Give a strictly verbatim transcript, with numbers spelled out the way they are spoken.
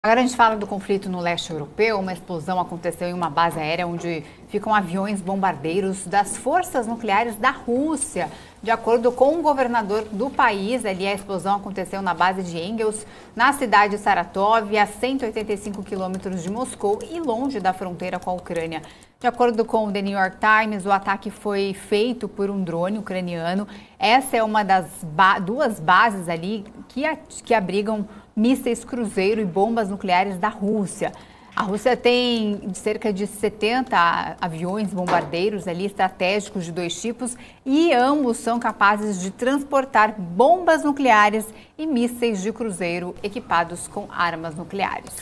Agora a gente fala do conflito no leste europeu. Uma explosão aconteceu em uma base aérea onde ficam aviões bombardeiros das forças nucleares da Rússia. De acordo com o governador do país, ali a explosão aconteceu na base de Engels, na cidade de Saratov, a cento e oitenta e cinco quilômetros de Moscou e longe da fronteira com a Ucrânia. De acordo com o The New York Times, o ataque foi feito por um drone ucraniano. Essa é uma das ba- duas bases ali que, a- que abrigam mísseis cruzeiro e bombas nucleares da Rússia. A Rússia tem cerca de setenta aviões bombardeiros ali estratégicos de dois tipos e ambos são capazes de transportar bombas nucleares e mísseis de cruzeiro equipados com armas nucleares.